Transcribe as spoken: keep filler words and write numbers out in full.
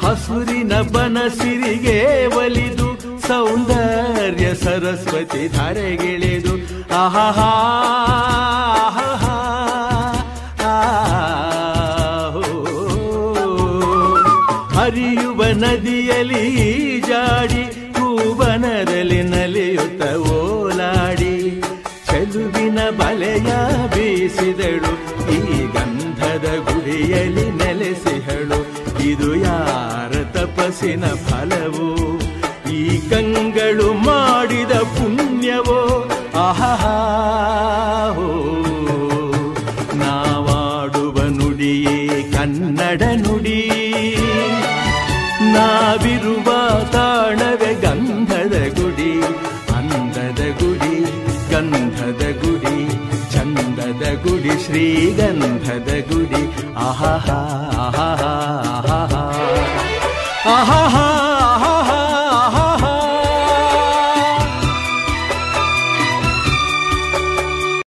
ಹಸುರಿನ ಬನಸಿರಿಗೆ ಒಲಿದು ಸೌಂದರ್ಯ ಸರಸ್ವತಿ ಧಾರೆಗಿಳಿದು ಆಹಾ ಹರಿಯುವ ನದಿಯಲ್ಲಿ ಜಾಡಿ ಕೂವನದಲ್ಲಿ ನಲಿಯುತ್ತ ಓಲಾಡಿ ಚೆಲುವಿನ ಬಲೆಯ ಬೀಸಿದಳು ಈ ಗಂಧದ ಗುಡಿಯಲ್ಲಿ ನೆಲೆಸಿಹಳು. ಇದು ಯಾರ ತಪಸ್ಸಿನ ಫಲವೋ, ಈ ಗಂಗಳು ಮಾಡಿದ ಪುಣ್ಯವೋ. ಆಹಾ ನಾವಾಡುವ ನುಡಿಯೇ ಕನ್ನಡ ನುಡಿ, ನಾವಿರುವ ತಾಣವೇ ಗಂಧದ ಗುಡಿ. ಅಂದದ ಗುಡಿ ಗಂಧದ ಗುಡಿ, ಚಂದದ ಗುಡಿ ಶ್ರೀಗಂಧದ ಗುಡಿ. ಆಹಾ ಆಹಾ ಆಹಾ ಆಹಾ